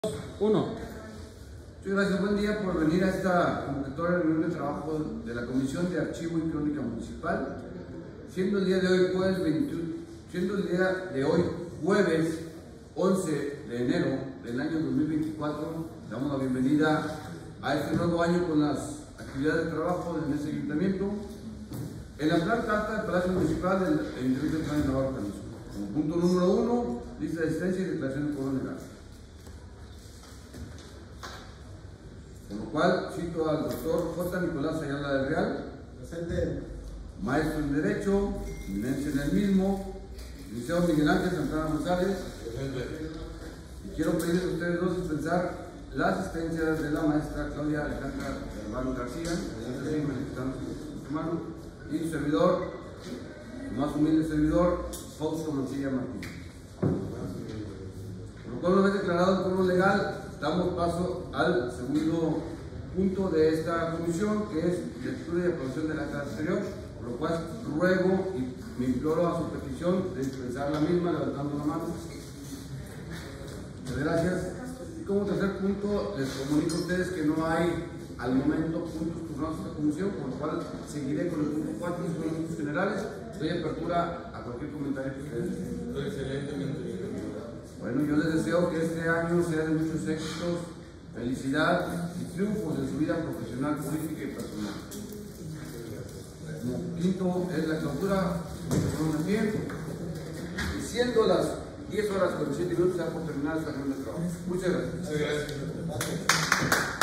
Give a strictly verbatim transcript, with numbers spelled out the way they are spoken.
Uno. Muchas gracias, buen día por venir a esta convocatoria de reunión de trabajo de la Comisión de Archivo y Crónica Municipal. Siendo el día de hoy jueves veintiuno, siendo el día de hoy jueves once de enero del año dos mil veinticuatro, damos la bienvenida a este nuevo año con las actividades de trabajo en este ayuntamiento. En la planta alta del Palacio Municipal del Ayuntamiento de San Navarro Jalisco. Como punto número uno, lista de asistencia y declaración de cobro legal. Con lo cual, cito al doctor J. Nicolás Ayala del Real, Presente. maestro en Derecho, eminencia en el mismo, licenciado Miguel Ángel Santana González. Presente. Y quiero pedirles a ustedes dos dispensar la asistencia de la maestra Claudia Alejandra Hermano García, y su servidor, su más humilde servidor, Fausto Mancilla Martínez. Por lo cual, una vez declarado el cobro legal, damos paso al segundo punto de esta comisión, que es lectura y aprobación del acta anterior, por lo cual ruego y me imploro a su petición de dispensar la misma levantando la mano. Muchas gracias. Y como tercer punto, les comunico a ustedes que no hay al momento puntos turnados en esta comisión, por lo cual seguiré con el punto cuatro, que son los puntos generales. Doy apertura a cualquier comentario que ustedes tengan. Excelentemente. Bueno, yo les deseo que este año sea de muchos éxitos, felicidad y triunfos en su vida profesional, política y personal. Como quinto es la clausura, de tiempo. Y siendo las diez horas con siete minutos, se da por terminar esta reunión de trabajo. Muchas gracias. Muchas gracias.